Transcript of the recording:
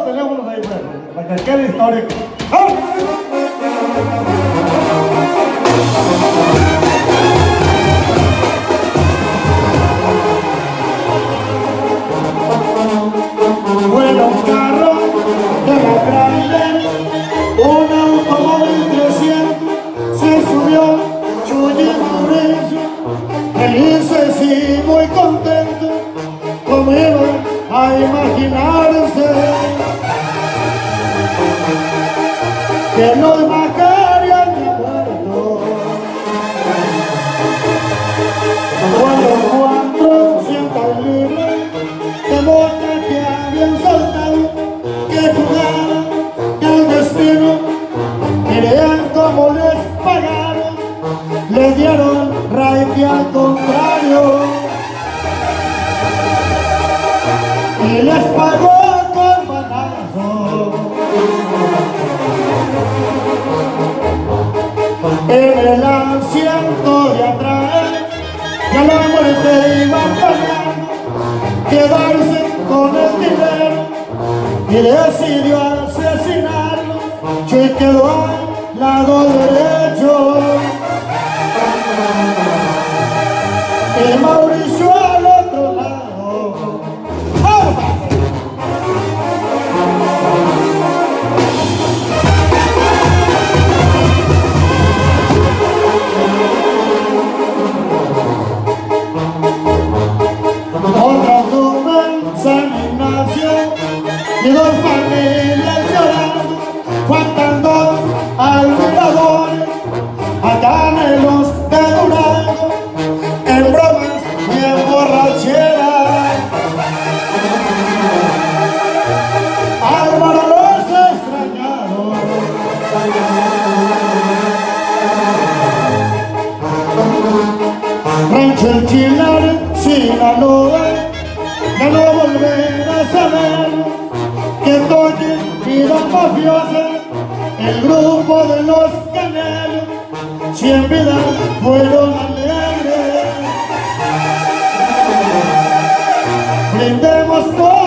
teléfonos ahí para que quede histórico. ¡Vamos! Bueno, un carro de la grande, un automóvil 300, se subió Chuy Mauricio, felices y muy contentos, como iban a imaginarse que nos bajarían de puerto. Cuando 400 libras de mota que habían soltado, que jugaban el destino, miren cómo les pagaron, les dieron raite al contrario y les pagó con banazo. En el asiento de atrás ya la muerte iba pagando, quedarse con el dinero y decidió asesinarlo. Chuy quedó al lado derecho y Mauricio al otro lado. Otra tumba en San Ignacio y dos familias llorando, faltan dos almiradores acá en los de Durango, en bromas y en borracheras. Álvaro los extrañaron. Rancho El Chilar, Sinaloa, de no volver a saber que toquen vida mafiosa el grupo de los Canelos, si en vida fueron alegres. Brindemos por